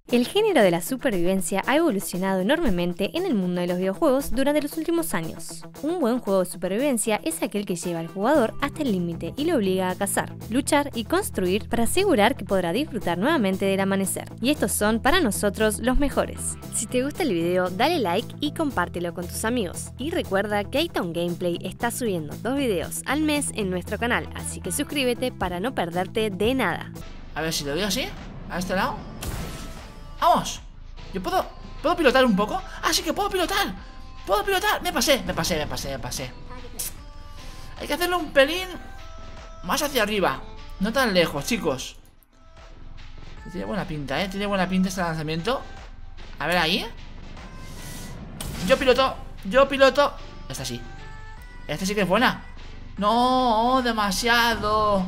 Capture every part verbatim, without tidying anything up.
El género de la supervivencia ha evolucionado enormemente en el mundo de los videojuegos durante los últimos años. Un buen juego de supervivencia es aquel que lleva al jugador hasta el límite y lo obliga a cazar, luchar y construir para asegurar que podrá disfrutar nuevamente del amanecer. Y estos son, para nosotros, los mejores. Si te gusta el video, dale like y compártelo con tus amigos. Y recuerda que A-Town Gameplay está subiendo dos videos al mes en nuestro canal, así que suscríbete para no perderte de nada. A ver si lo veo así, a este lado. ¡Vamos! ¿Yo puedo, puedo pilotar un poco? ¡Ah, sí que puedo pilotar! ¡Puedo pilotar! Me pasé, me pasé, me pasé, me pasé. Hay que hacerlo un pelín más hacia arriba, no tan lejos, chicos. Tiene buena pinta, ¿eh? Tiene buena pinta este lanzamiento. A ver ahí. Yo piloto, yo piloto. Esta sí. Esta sí que es buena. No, demasiado.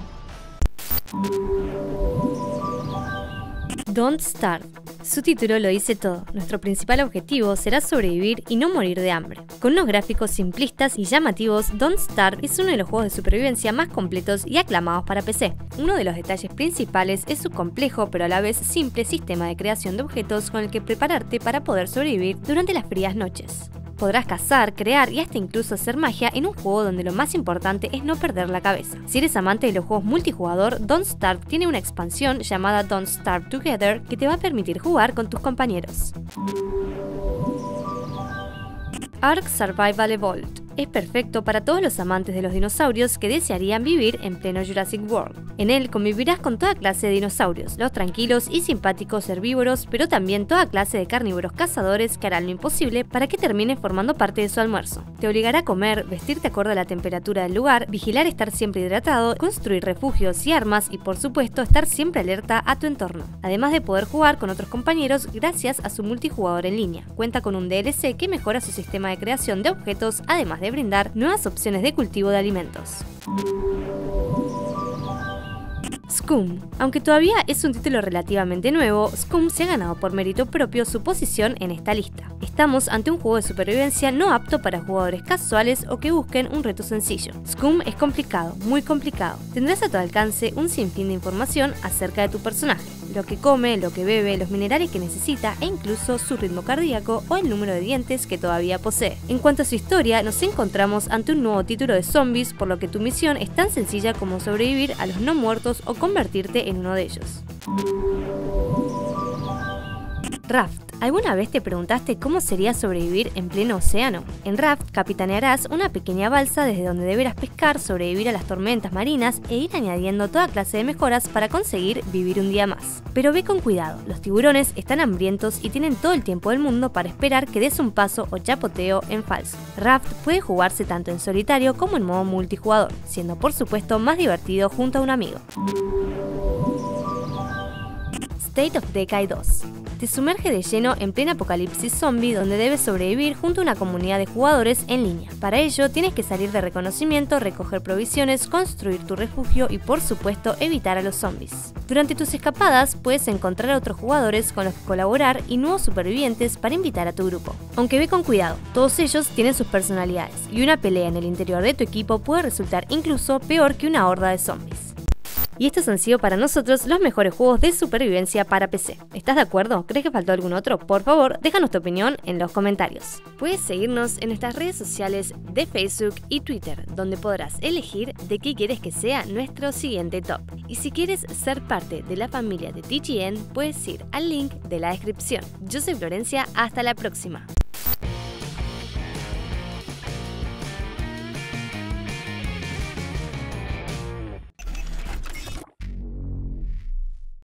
Don't Starve. Su título lo dice todo. Nuestro principal objetivo será sobrevivir y no morir de hambre. Con unos gráficos simplistas y llamativos, Don't Starve es uno de los juegos de supervivencia más completos y aclamados para P C. Uno de los detalles principales es su complejo pero a la vez simple sistema de creación de objetos con el que prepararte para poder sobrevivir durante las frías noches. Podrás cazar, crear y hasta incluso hacer magia en un juego donde lo más importante es no perder la cabeza. Si eres amante de los juegos multijugador, Don't Starve tiene una expansión llamada Don't Starve Together que te va a permitir jugar con tus compañeros. Ark Survival Evolved. Es perfecto para todos los amantes de los dinosaurios que desearían vivir en pleno Jurassic World. En él convivirás con toda clase de dinosaurios, los tranquilos y simpáticos herbívoros, pero también toda clase de carnívoros cazadores que harán lo imposible para que termines formando parte de su almuerzo. Te obligará a comer, vestirte acorde a la temperatura del lugar, vigilar estar siempre hidratado, construir refugios y armas y por supuesto estar siempre alerta a tu entorno. Además de poder jugar con otros compañeros gracias a su multijugador en línea. Cuenta con un D L C que mejora su sistema de creación de objetos, además de brindar nuevas opciones de cultivo de alimentos. Scum. Aunque todavía es un título relativamente nuevo, Scum se ha ganado por mérito propio su posición en esta lista. Estamos ante un juego de supervivencia no apto para jugadores casuales o que busquen un reto sencillo. Scum es complicado, muy complicado. Tendrás a tu alcance un sinfín de información acerca de tu personaje, lo que come, lo que bebe, los minerales que necesita e incluso su ritmo cardíaco o el número de dientes que todavía posee. En cuanto a su historia, nos encontramos ante un nuevo título de zombies, por lo que tu misión es tan sencilla como sobrevivir a los no muertos o convertirte en uno de ellos. Raft. ¿Alguna vez te preguntaste cómo sería sobrevivir en pleno océano? En Raft capitanearás una pequeña balsa desde donde deberás pescar, sobrevivir a las tormentas marinas e ir añadiendo toda clase de mejoras para conseguir vivir un día más. Pero ve con cuidado, los tiburones están hambrientos y tienen todo el tiempo del mundo para esperar que des un paso o chapoteo en falso. Raft puede jugarse tanto en solitario como en modo multijugador, siendo por supuesto más divertido junto a un amigo. State of Decay dos. Te sumerge de lleno en plena apocalipsis zombie donde debes sobrevivir junto a una comunidad de jugadores en línea. Para ello tienes que salir de reconocimiento, recoger provisiones, construir tu refugio y por supuesto evitar a los zombies. Durante tus escapadas puedes encontrar a otros jugadores con los que colaborar y nuevos supervivientes para invitar a tu grupo. Aunque ve con cuidado, todos ellos tienen sus personalidades y una pelea en el interior de tu equipo puede resultar incluso peor que una horda de zombies. Y estos han sido para nosotros los mejores juegos de supervivencia para P C. ¿Estás de acuerdo? ¿Crees que faltó algún otro? Por favor, déjanos tu opinión en los comentarios. Puedes seguirnos en nuestras redes sociales de Facebook y Twitter, donde podrás elegir de qué quieres que sea nuestro siguiente top. Y si quieres ser parte de la familia de T G N, puedes ir al link de la descripción. Yo soy Florencia, hasta la próxima.